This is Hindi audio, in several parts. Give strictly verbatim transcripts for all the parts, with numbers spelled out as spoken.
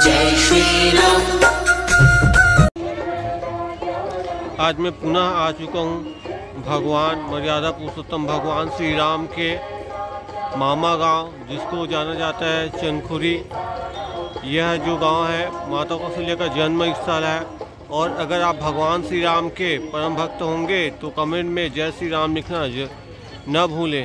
जय श्री राम। आज मैं पुनः आ चुका हूँ भगवान मर्यादा पुरुषोत्तम भगवान श्री राम के मामा गांव, जिसको जाना जाता है चनखुरी। यह जो गांव है माता कौशल्या का जन्म स्थल है। और अगर आप भगवान श्री राम के परम भक्त होंगे तो कमेंट में जय श्री राम लिखना न भूलें।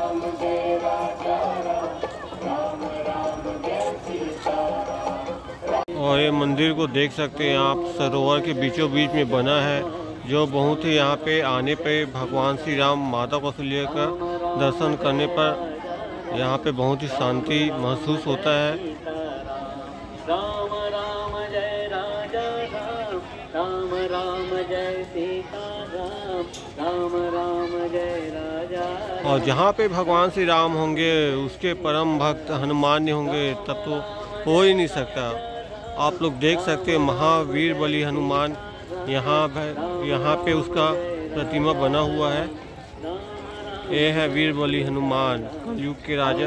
और ये मंदिर को देख सकते हैं आप, सरोवर के बीचों बीच में बना है, जो बहुत ही यहाँ पे आने पे भगवान श्री राम माता कौशल्या का दर्शन करने पर यहाँ पे बहुत ही शांति महसूस होता है। राम राम जय राजा राम, राम राम जय सीता राम, राम राम जय राजा। और जहाँ पे भगवान श्री राम होंगे उसके परम भक्त हनुमान होंगे, तब तो हो ही नहीं सकता। आप लोग देख सकते हैं महावीर बली हनुमान यहाँ यहाँ पे उसका प्रतिमा बना हुआ है। ये है वीर बली हनुमान, कलयुग के राजा।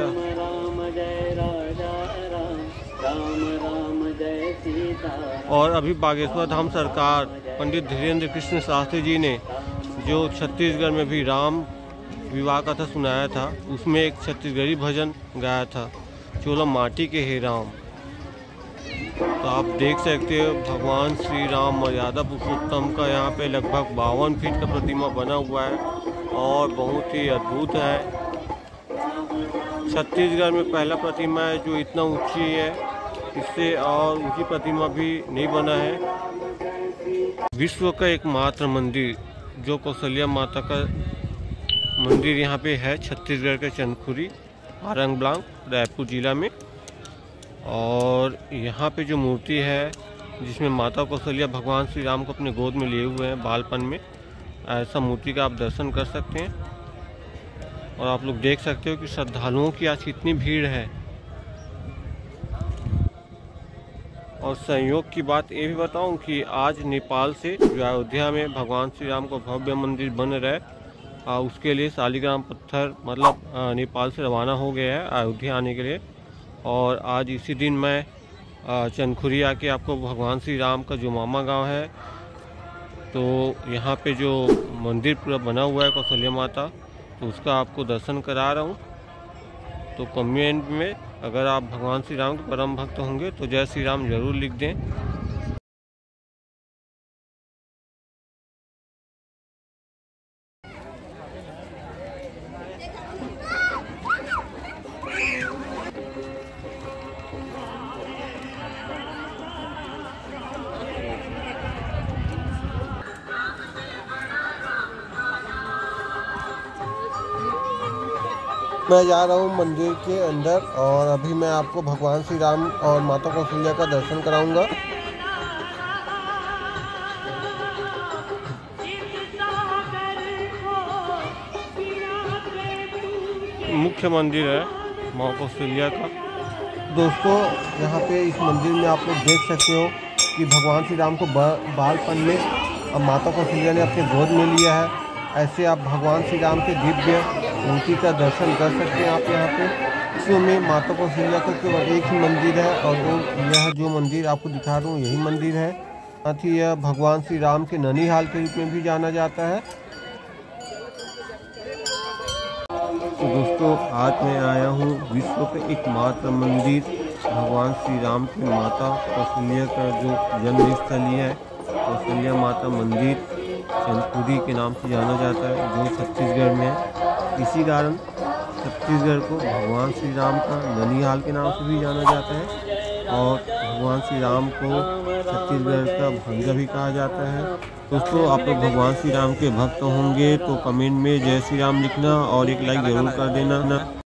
और अभी बागेश्वर धाम सरकार पंडित धीरेन्द्र कृष्ण शास्त्री जी ने जो छत्तीसगढ़ में भी राम विवाह कथा सुनाया था, उसमें एक छत्तीसगढ़ी भजन गाया था, चोला माटी के हे राम। तो आप देख सकते हो भगवान श्री राम मर्यादा पुरुषोत्तम का यहाँ पे लगभग बावन फीट का प्रतिमा बना हुआ है और बहुत ही अद्भुत है। छत्तीसगढ़ में पहला प्रतिमा है जो इतना ऊंची है, इससे और ऊंची प्रतिमा भी नहीं बना है। विश्व का एकमात्र मंदिर जो कौशल्या माता का मंदिर यहाँ पे है, छत्तीसगढ़ के चनखुरी, आरंग ब्लांक, रायपुर जिला में। और यहाँ पे जो मूर्ति है जिसमें माता कौशल्या भगवान श्री राम को अपने गोद में लिए हुए हैं बालपन में, ऐसा मूर्ति का आप दर्शन कर सकते हैं। और आप लोग देख सकते हो कि श्रद्धालुओं की आज कितनी भीड़ है। और संयोग की बात ये भी बताऊं कि आज नेपाल से जो अयोध्या में भगवान श्री राम का भव्य मंदिर बन रहा है, उसके लिए शालिग्राम पत्थर मतलब नेपाल से रवाना हो गया है अयोध्या आने के लिए। और आज इसी दिन मैं चनखुरी आके आपको भगवान श्री राम का जो मामा गांव है, तो यहाँ पे जो मंदिर पूरा बना हुआ है कौशल्या माता, तो उसका आपको दर्शन करा रहा हूँ। तो कमेंट में अगर आप भगवान श्री राम के परम भक्त होंगे तो जय श्री राम जरूर लिख दें। मैं जा रहा हूँ मंदिर के अंदर और अभी मैं आपको भगवान श्री राम और माता कौशल्या का दर्शन कराऊंगा। मुख्य मंदिर है माँ कौशल्या का। दोस्तों, यहाँ पे इस मंदिर में आप लोग देख सकते हो कि भगवान श्री राम को बालपन में अब माता कौशल्या ने अपने गोद में लिया है। ऐसे आप भगवान श्री राम के दिव्य मूर्ति का दर्शन कर सकते हैं। आप यहाँ पे विश्व में माता कौशल्या का केवल एक ही मंदिर है और वो यह जो मंदिर आपको दिखा रहा हूँ यही मंदिर है। साथ ही यह भगवान श्री राम के ननिहाल के रूप में भी जाना जाता है। तो दोस्तों, आज मैं आया हूँ विश्व के एकमात्र मंदिर भगवान श्री राम की माता कौशल्या का जो जन्म स्थल है, कौशल्या माता मंदिर चनखुरी के नाम से जाना जाता है, जो छत्तीसगढ़ में है। इसी कारण छत्तीसगढ़ को भगवान श्री राम का ननिहाल के नाम से भी जाना जाता है और भगवान श्री राम को छत्तीसगढ़ का भंजा भी कहा जाता है। दोस्तों, आप लोग भगवान श्री राम के भक्त होंगे तो कमेंट में जय श्री राम लिखना और एक लाइक जरूर कर देना।